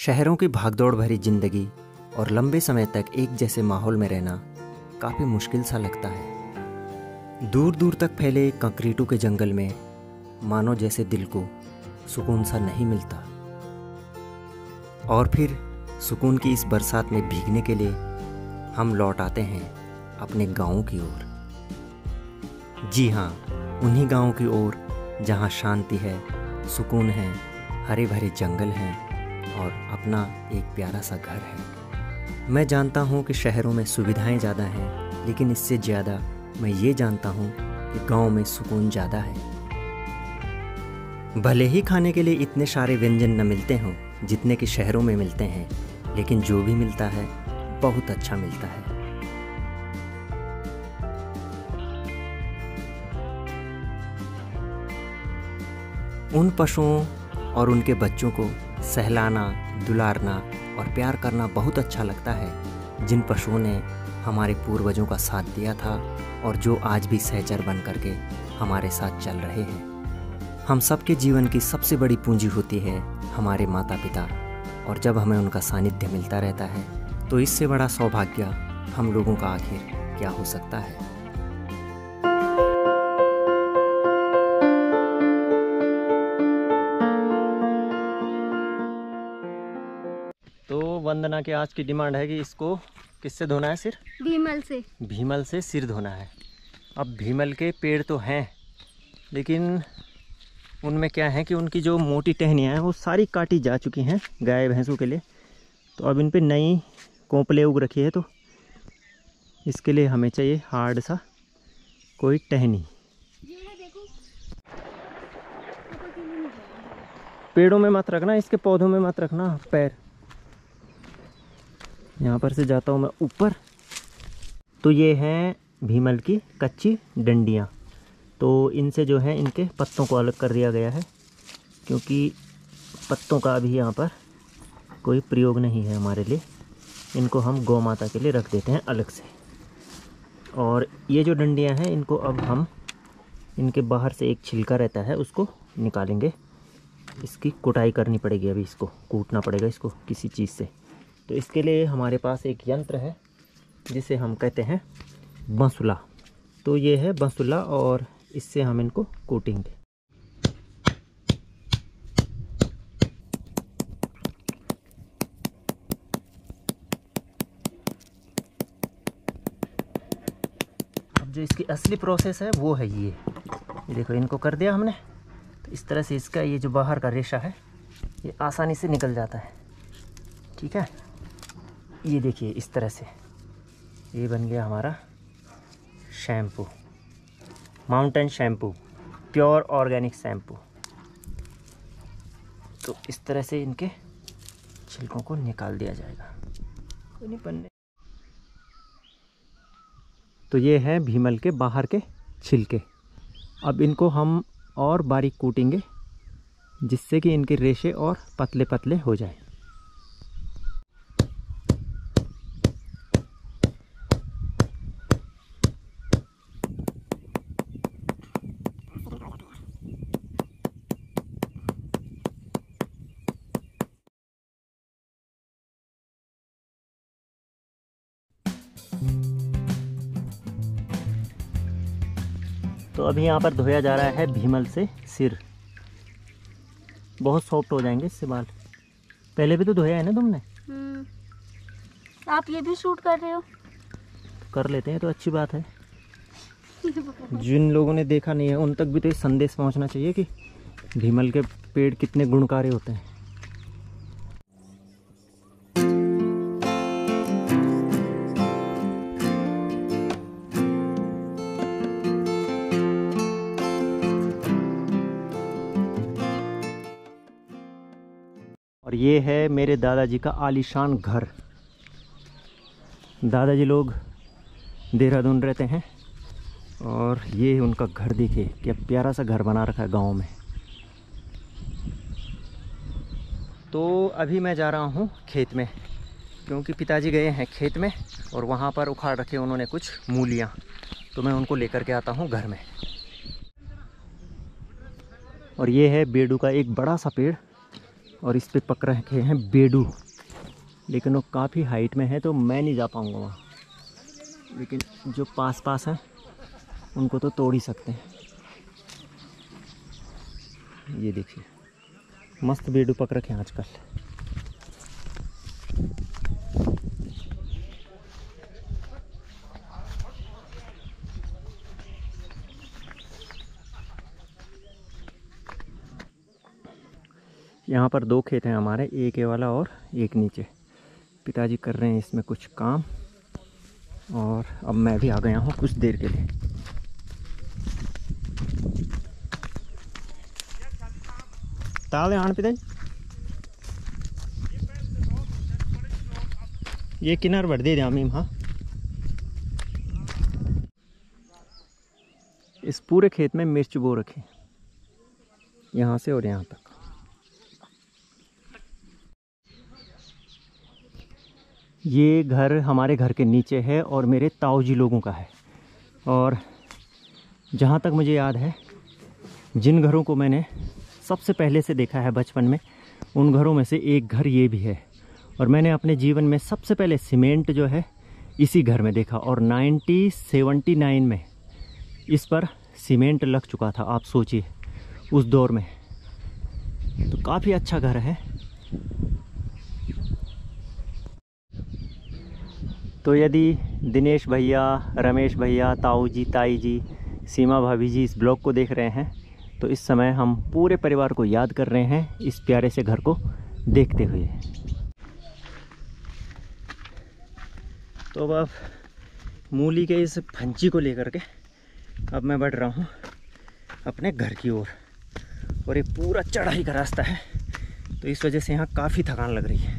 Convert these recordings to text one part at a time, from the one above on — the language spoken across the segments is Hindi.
शहरों की भागदौड़ भरी जिंदगी और लंबे समय तक एक जैसे माहौल में रहना काफ़ी मुश्किल सा लगता है। दूर दूर तक फैले कंक्रीटों के जंगल में मानो जैसे दिल को सुकून सा नहीं मिलता। और फिर सुकून की इस बरसात में भीगने के लिए हम लौट आते हैं अपने गाँव की ओर। जी हाँ, उन्हीं गाँव की ओर जहाँ शांति है, सुकून है, हरे भरे जंगल हैं और अपना एक प्यारा सा घर है। मैं जानता हूँ कि शहरों में सुविधाएं ज़्यादा हैं, लेकिन इससे ज़्यादा मैं ये जानता हूँ कि गांव में सुकून ज़्यादा है। भले ही खाने के लिए इतने सारे व्यंजन न मिलते हों जितने कि शहरों में मिलते हैं, लेकिन जो भी मिलता है बहुत अच्छा मिलता है। उन पशुओं और उनके बच्चों को सहलाना, दुलारना और प्यार करना बहुत अच्छा लगता है, जिन पशुओं ने हमारे पूर्वजों का साथ दिया था और जो आज भी सहचर बन करके हमारे साथ चल रहे हैं। हम सबके जीवन की सबसे बड़ी पूंजी होती है हमारे माता पिता, और जब हमें उनका सानिध्य मिलता रहता है तो इससे बड़ा सौभाग्य हम लोगों का आखिर क्या हो सकता है। तो वंदना की आज की डिमांड है कि इसको किससे धोना है सिर? भीमल से। भीमल से सिर धोना है। अब भीमल के पेड़ तो हैं, लेकिन उनमें क्या है कि उनकी जो मोटी टहनियाँ हैं वो सारी काटी जा चुकी हैं गाय भैंसों के लिए। तो अब इन पे नई कोंपले उग रखी है, तो इसके लिए हमें चाहिए हार्ड सा कोई टहनी। पेड़ों में मत रखना, इसके पौधों में मत रखना पैर। यहाँ पर से जाता हूँ मैं ऊपर। तो ये हैं भीमल की कच्ची डंडियाँ। तो इनसे जो है इनके पत्तों को अलग कर दिया गया है, क्योंकि पत्तों का अभी यहाँ पर कोई प्रयोग नहीं है हमारे लिए। इनको हम गौ माता के लिए रख देते हैं अलग से। और ये जो डंडियाँ हैं इनको अब हम, इनके बाहर से एक छिलका रहता है उसको निकालेंगे। इसकी कुटाई करनी पड़ेगी, अभी इसको कूटना पड़ेगा इसको किसी चीज़ से। तो इसके लिए हमारे पास एक यंत्र है जिसे हम कहते हैं बंसुला। तो ये है बंसुला और इससे हम इनको कूटेंगे। अब जो इसकी असली प्रोसेस है वो है ये देखो, इनको कर दिया हमने। तो इस तरह से इसका ये जो बाहर का रेशा है ये आसानी से निकल जाता है। ठीक है, ये देखिए इस तरह से ये बन गया हमारा shampoo, mountain shampoo, pure organic shampoo. तो इस तरह से इनके छिलकों को निकाल दिया जाएगा। कोई नहीं पन्ने। तो ये है भीमल के बाहर के छिलके। अब इनको हम और बारीक कूटेंगे जिससे कि इनके रेशे और पतले पतले हो जाए। तो अभी यहाँ पर धोया जा रहा है भीमल से सिर। बहुत सॉफ्ट हो जाएंगे इससे बाल। पहले भी तो धोया है ना तुमने? आप ये भी शूट कर रहे हो? कर लेते हैं तो अच्छी बात है। जिन लोगों ने देखा नहीं है उन तक भी तो ये संदेश पहुँचना चाहिए कि भीमल के पेड़ कितने गुणकारी होते हैं। और ये है मेरे दादाजी का आलीशान घर। दादाजी लोग देहरादून रहते हैं और ये उनका घर देखिए क्या प्यारा सा घर बना रखा है गांव में। तो अभी मैं जा रहा हूँ खेत में, क्योंकि पिताजी गए हैं खेत में और वहाँ पर उखाड़ रखे उन्होंने कुछ मूलियाँ। तो मैं उनको लेकर के आता हूँ घर में। और ये है बेडू का एक बड़ा सा पेड़ और इस पे पकड़ रखे हैं बेडू, लेकिन वो काफ़ी हाइट में है तो मैं नहीं जा पाऊँगा वहाँ, लेकिन जो पास पास हैं उनको तो तोड़ ही सकते हैं। ये देखिए मस्त बेडू पकड़ रखे हैं आजकल। यहाँ पर 2 खेत हैं हमारे, एक ये वाला और एक नीचे। पिताजी कर रहे हैं इसमें कुछ काम और अब मैं भी आ गया हूँ कुछ देर के लिए। ताले आन पिताजी, ये किनार बढ़ दे मीम। हाँ, इस पूरे खेत में मिर्च बो रखे, यहाँ से और यहाँ तक। ये घर हमारे घर के नीचे है और मेरे ताऊ जी लोगों का है। और जहाँ तक मुझे याद है, जिन घरों को मैंने सबसे पहले से देखा है बचपन में, उन घरों में से एक घर ये भी है। और मैंने अपने जीवन में सबसे पहले सीमेंट जो है इसी घर में देखा, और 1979 में इस पर सीमेंट लग चुका था। आप सोचिए उस दौर में, तो काफ़ी अच्छा घर है। तो यदि दिनेश भैया, रमेश भैया, ताऊ जी, ताई जी, सीमा भाभी जी इस ब्लॉग को देख रहे हैं, तो इस समय हम पूरे परिवार को याद कर रहे हैं इस प्यारे से घर को देखते हुए। तो अब मूली के इस फंची को लेकर के अब मैं बढ़ रहा हूँ अपने घर की ओर। और ये पूरा चढ़ाई का रास्ता है, तो इस वजह से यहाँ काफ़ी थकान लग रही है।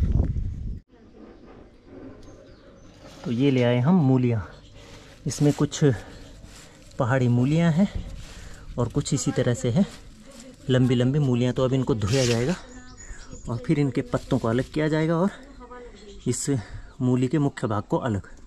तो ये ले आए हम मूलियाँ। इसमें कुछ पहाड़ी मूलियाँ हैं और कुछ इसी तरह से है लंबी लंबी मूलियाँ। तो अब इनको धोया जाएगा और फिर इनके पत्तों को अलग किया जाएगा और इस मूली के मुख्य भाग को अलग।